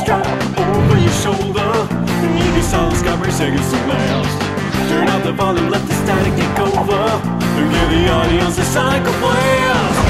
strap over your shoulder. You can silence every second so last. Turn up the volume, let the static take over, and give the audience a psycho blast.